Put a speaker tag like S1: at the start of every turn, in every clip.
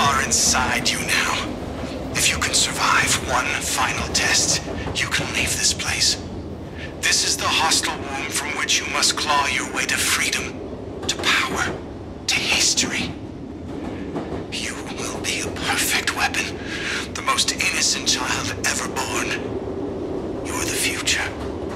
S1: are inside you now. If you can survive one final test, you can leave this place. This is the hostile womb from which you must claw your way to freedom, to power, to history. You will be a perfect weapon, the most innocent child ever born. You're the future.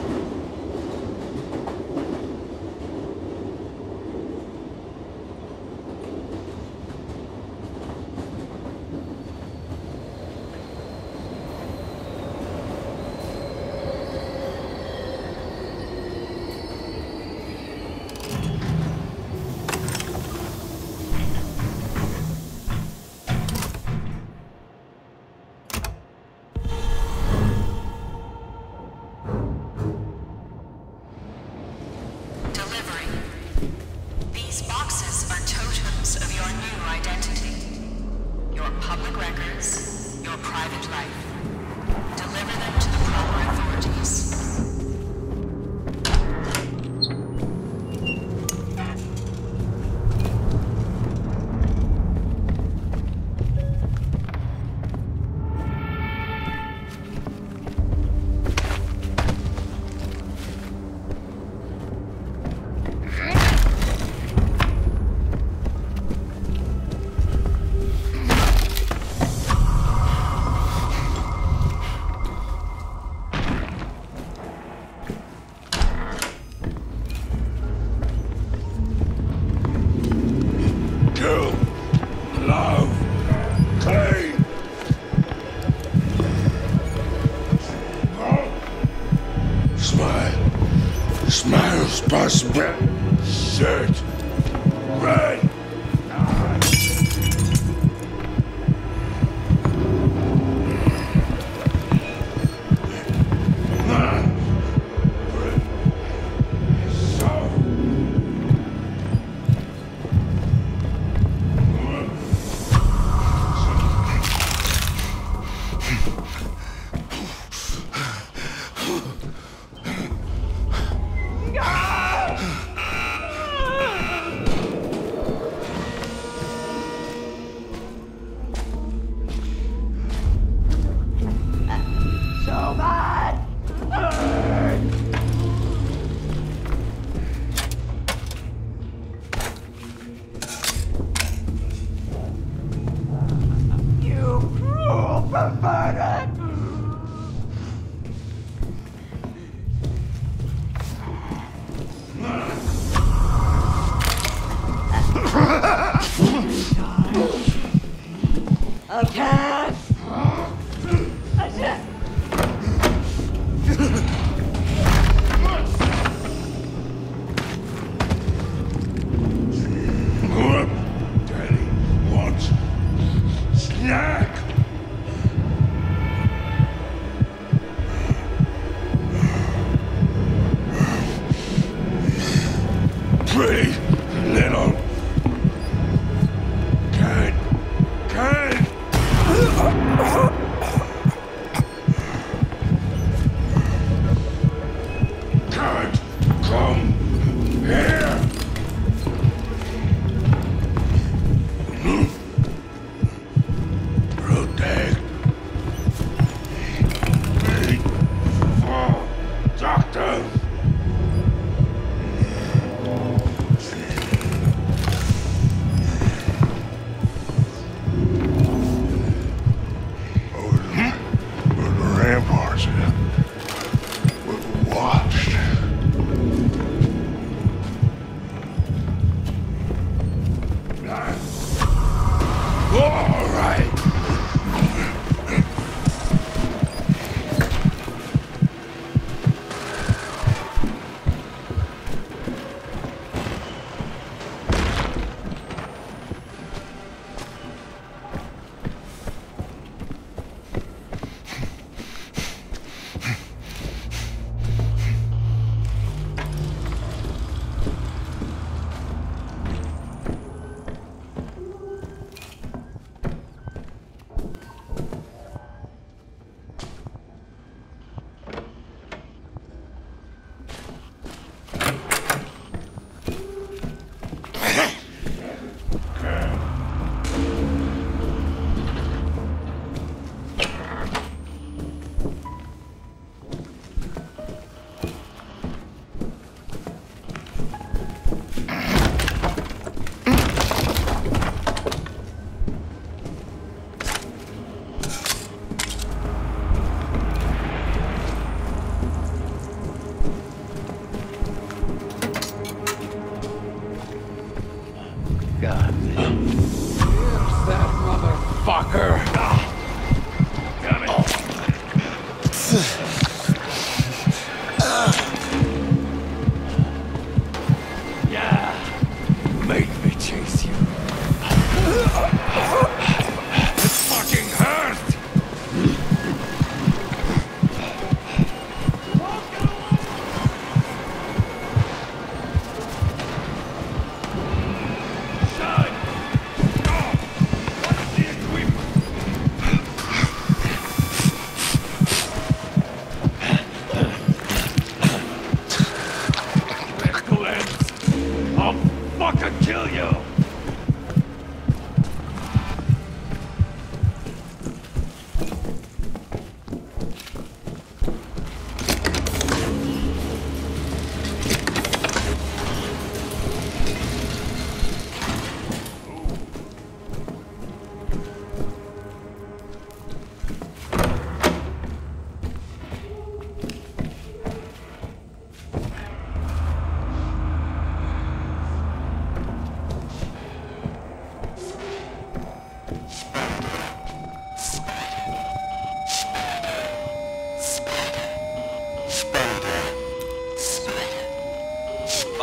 S2: Shit! Red!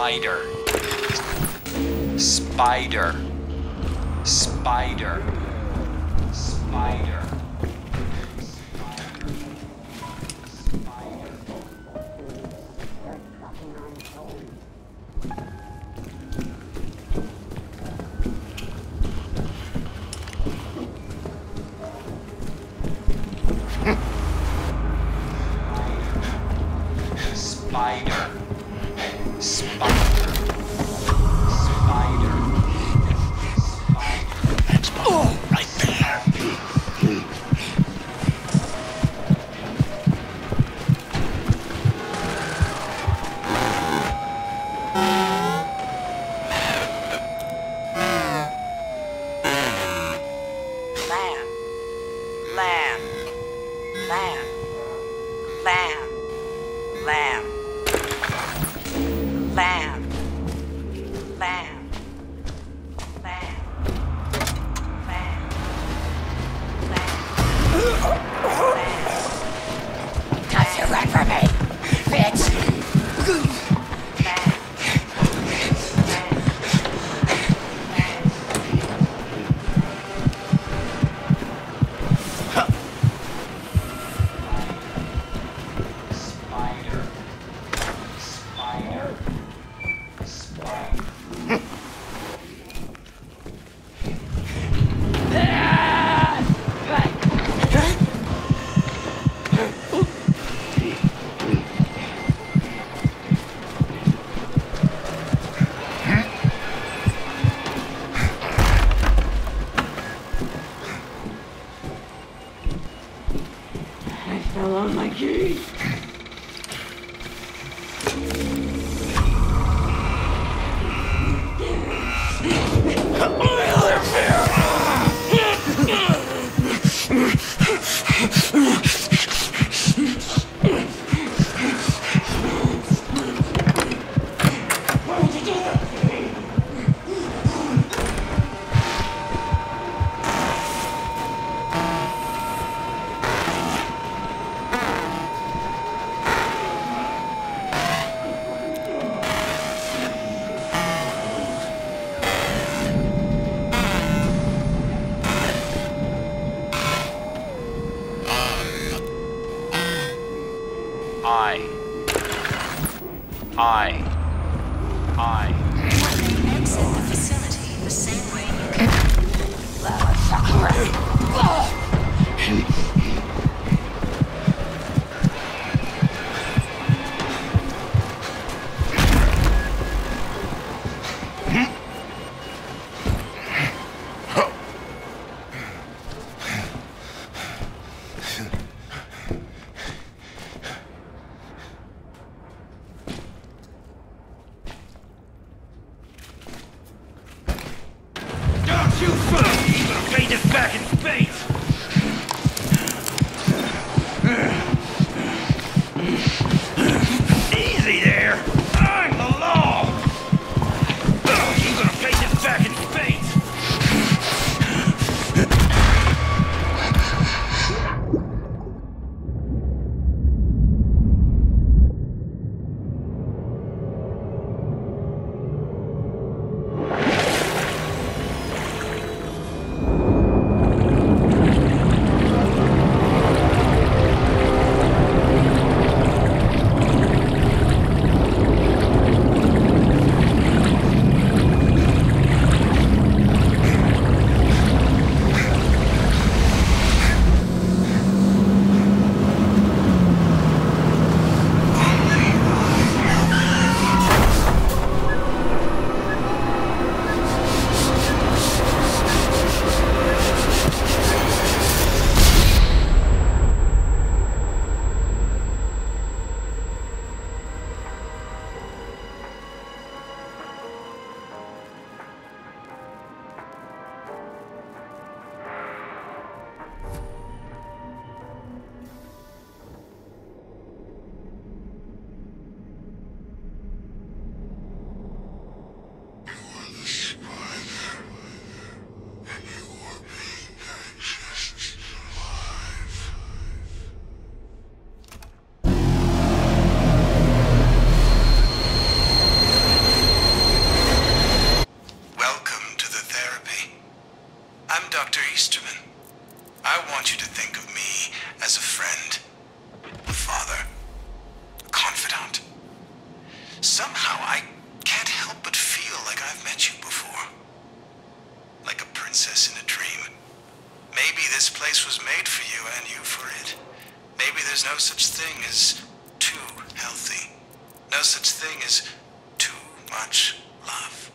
S3: Spider. Spider. Spider. Spider. Spider. Spider. Spider.
S1: That's right there.
S4: Fell on my key.
S5: Exit the facility the same way you can.
S2: You son of a evil, face us back in space!
S1: Easterman. I want you to think of me as a friend, a father, a confidant. Somehow I can't help but feel like I've met you before. Like a princess in a dream. Maybe this place was made for you and you for it. Maybe there's no such thing as too healthy. No such thing as too much love.